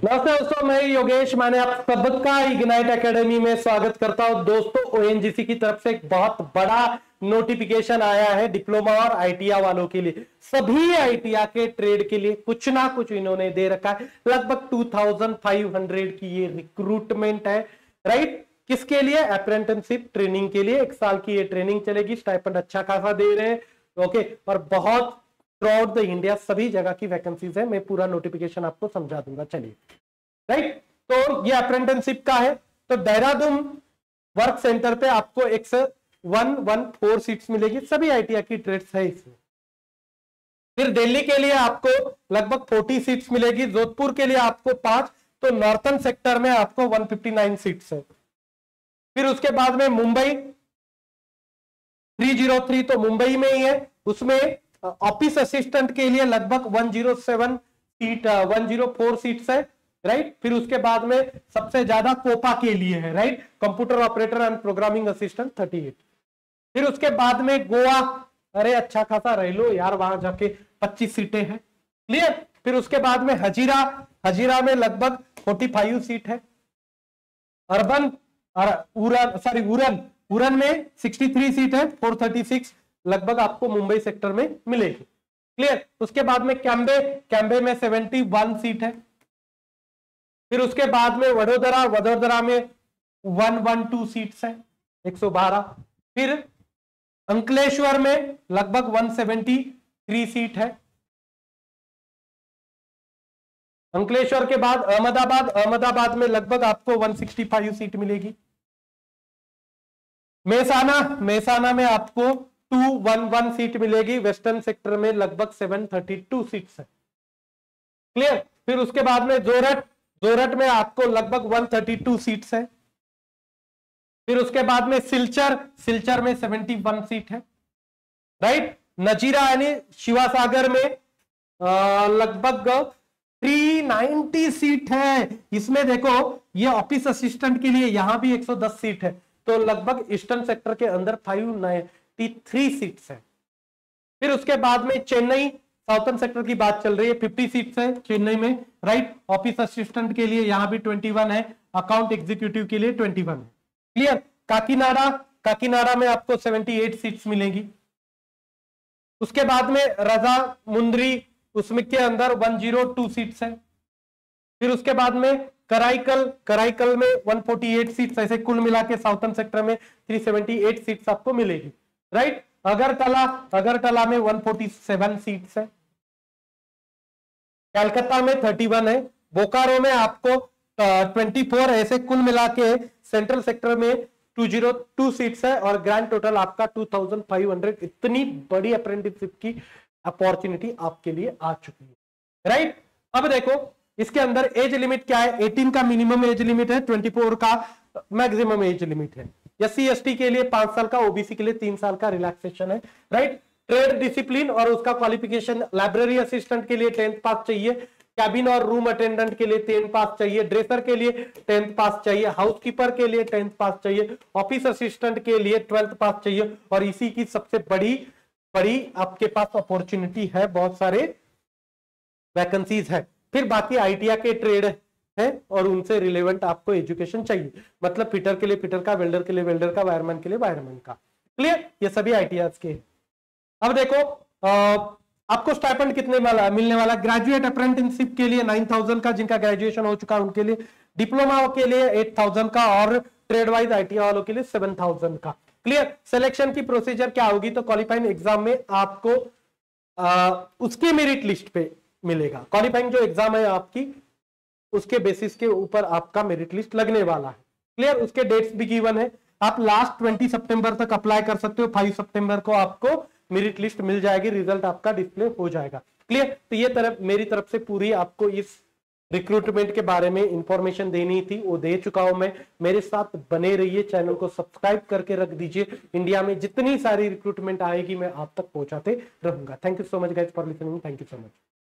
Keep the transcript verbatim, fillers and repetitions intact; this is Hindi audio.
नमस्ते दोस्तों, मैं योगेश मैंने आप सबका इग्नाइट एकेडमी में स्वागत करता हूं। दोस्तों, ओएनजीसी की तरफ से एक बहुत बड़ा नोटिफिकेशन आया है डिप्लोमा और आईटीआई वालों के लिए। सभी आईटीआई के ट्रेड के लिए कुछ ना कुछ इन्होंने दे रखा है। लगभग पच्चीस सौ की ये रिक्रूटमेंट है, राइट। किसके लिए? अप्रेंटिसशिप ट्रेनिंग के लिए। एक साल की ये ट्रेनिंग चलेगी, स्टाइपेंड अच्छा खासा दे रहे हैं, ओके। और बहुत थ्रू आउट द इंडिया सभी जगह की वैकेंसीज है। मैं पूरा नोटिफिकेशन आपको समझा दूंगा, चलिए, राइट। तो ये अप्रेंटिसशिप का है। तो देहरादून वर्क सेंटर पे आपको एक से वन वन फोर सीट्स मिलेगी, सभी आईटीआई की ट्रेड्स है इसमें। फिर दिल्ली के लिए आपको लगभग चालीस सीट्स मिलेगी, जोधपुर के लिए आपको पांच, तो नॉर्थन सेक्टर में आपको एक सौ उनसठ सीट्स है। फिर उसके बाद में मुंबई तीन सौ तीन, तो मुंबई में ही है, उसमें ऑफिस असिस्टेंट के लिए लगभग एक सौ सात सीट एक सौ चार सीट्स है, राइट। फिर उसके बाद में सबसे ज्यादा कोपा के लिए है, right, computer operator and programming assistant अड़तीस। फिर उसके बाद में गोवा, अरे अच्छा खासा रह लो यार, वहां जाके पच्चीस सीटें हैं, क्लियर। फिर उसके बाद में हजीरा, हजीरा में लगभग पैंतालीस सीट है। अर्बन उरन सॉरी उरन उरन में तिरसठ सीट है, चार सौ छत्तीस लगभग आपको मुंबई सेक्टर में मिलेगी, क्लियर। उसके बाद में कैम्बे, कैम्बे में इकहत्तर सीट है। फिर उसके बाद में वडोदरा, वडोदरा में एक सौ बारह सीट्स है, एक सौ बारह। फिर अंकलेश्वर में लगभग एक सौ तिहत्तर सीट है। अंकलेश्वर के बाद अहमदाबाद, अहमदाबाद में लगभग आपको एक सौ पैंसठ सीट मिलेगी। मेहसाना, मेहसाना में आपको दो सौ ग्यारह सीट मिलेगी, वेस्टर्न सेक्टर में लगभग सात सौ बत्तीस सीट्स है, क्लियर। फिर उसके बाद में जोरट, जोरट में आपको लगभग एक सौ बत्तीस सीट्स है। फिर उसके बाद में सिलचर, सिलचर में इकहत्तर सीट है, राइट। नजीरा यानी शिवासागर में लगभग तीन सौ नब्बे सीट है। इसमें देखो, ये ऑफिस असिस्टेंट के लिए यहां भी एक सौ दस सीट है, तो लगभग ईस्टर्न सेक्टर के अंदर पाँच सौ तिरानवे सीट्स है। फिर उसके बाद में चेन्नई, साउथर्न सेक्टर की बात चल रही है, पचास सीट्स है चेन्नई में, राइट। ऑफिस असिस्टेंट के लिए यहां भी इक्कीस है, अकाउंट एग्जीक्यूटिव के लिए इक्कीस है, क्लियर। काकीनाडा, काकीनाडा में आपको अठहत्तर सीट्स मिलेंगी। उसके बाद में रजा मुंद्री, उसमें के अंदर एक सौ दो सीट्स है। फिर उसके बाद में कराईकल, कराईकल में एक सौ अड़तालीस सीट्स, ऐसे कुल मिला के साउथर्न सेक्टर में तीन सौ अठहत्तर सीट्स आपको मिलेगी, राइट। अगरतला, अगरतला में एक सौ सैंतालीस सीट्स है। कलकत्ता में इकतीस है। बोकारो में आपको चौबीस, ऐसे कुल मिला के सेंट्रल सेक्टर में दो सौ दो सीट्स है, और ग्रैंड टोटल आपका दो हज़ार पाँच सौ। इतनी बड़ी अप्रेंटिसशिप की अपॉर्चुनिटी आपके लिए आ चुकी है, राइट। अब देखो, इसके अंदर एज लिमिट क्या है? अठारह का मिनिमम एज लिमिट है, चौबीस का मैक्सिमम एज लिमिट है। एस सी एस टी के लिए पांच साल का, ओबीसी के लिए तीन साल का रिलैक्सेशन है, राइट। ट्रेड डिसिप्लिन और उसका क्वालिफिकेशन, लाइब्रेरी असिस्टेंट के लिए टेंथ पास चाहिए, कैबिन और रूम अटेंडेंट के लिए टेंथ पास चाहिए, ड्रेसर के लिए टेंथ पास चाहिए, हाउसकीपर के लिए टेंथ पास चाहिए, ऑफिस असिस्टेंट के लिए ट्वेल्थ पास चाहिए। और इसी की सबसे बड़ी बड़ी आपके पास अपॉर्चुनिटी है, बहुत सारे वैकेंसीज है। फिर बाकी आईटीआई के ट्रेड है और उनसे रिलेवेंट आपको एजुकेशन चाहिए, मतलब फिटर के लिए फिटर का, वेल्डर के लिए वेल्डर का, वायरमैन के लिए वायरमैन का, क्लियर। ये सभी आईटीआई के। अब देखो, आ, आपको स्टाइपेंड कितने वाला मिलने वाला? ग्रेजुएट अप्रेंटिसशिप के लिए नौ हज़ार का, जिनका ग्रेजुएशन हो चुका है उनके लिए, डिप्लोमा के लिए आठ हज़ार का, और ट्रेड वाइज आईटीआई वालों के लिए सात हज़ार का, क्लियर। सिलेक्शन की प्रोसीजर क्या होगी? तो क्वालिफाइंग एग्जाम में आपको आ, उसके मेरिट लिस्ट पे मिलेगा। क्वालिफाइंग जो एग्जाम है आपकी, उसके बेसिस के ऊपर आपका मेरिट लिस्ट लगने वाला है, क्लियर। उसके डेट्स भी गिवन है। आप लास्ट बीस सितंबर तक अप्लाई कर सकते हो, पाँच सितंबर को आपको मेरिट लिस्ट मिल जाएगी, रिजल्ट आपका डिस्प्ले हो जाएगा, क्लियर। तो ये तरफ मेरी तरफ से पूरी आपको इस रिक्रूटमेंट के बारे में इंफॉर्मेशन देनी थी, वो दे चुका हूं मैं। मेरे साथ बने रहिए, चैनल को सब्सक्राइब करके रख दीजिए। इंडिया में जितनी सारी रिक्रूटमेंट आएगी मैं आप तक पहुंचाते रहूंगा। Thank you so much guys for listening, thank you so much.